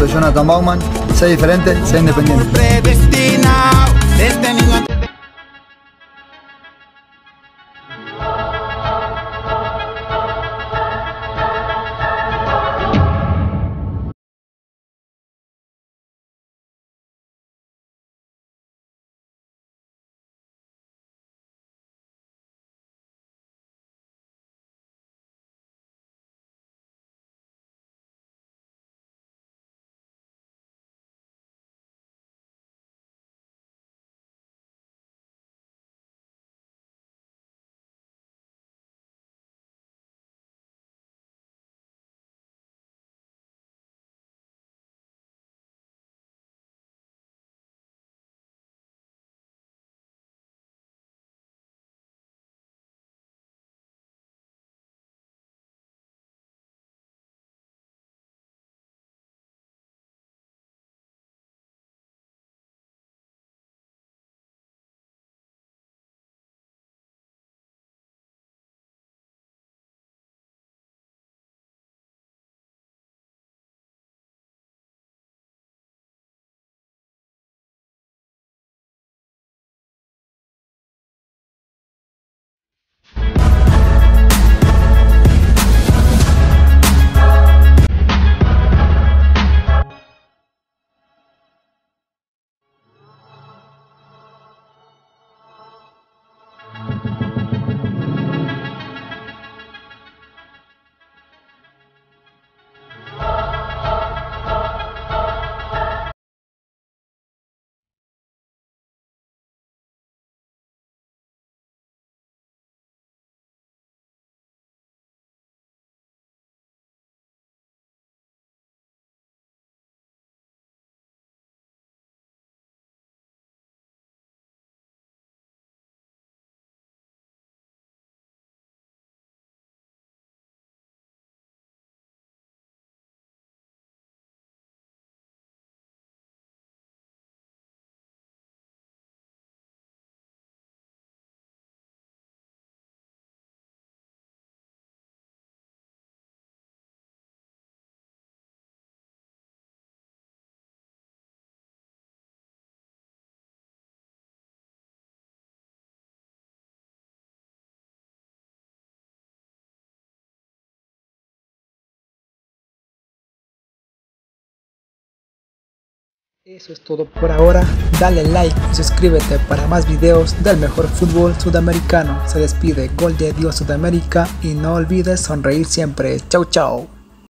soy Jonathan Bauman. Sé diferente, sé independiente. Eso es todo por ahora, dale like y suscríbete para más videos del mejor fútbol sudamericano. Se despide Gol de Dios Sudamérica y no olvides sonreír siempre. Chau chau.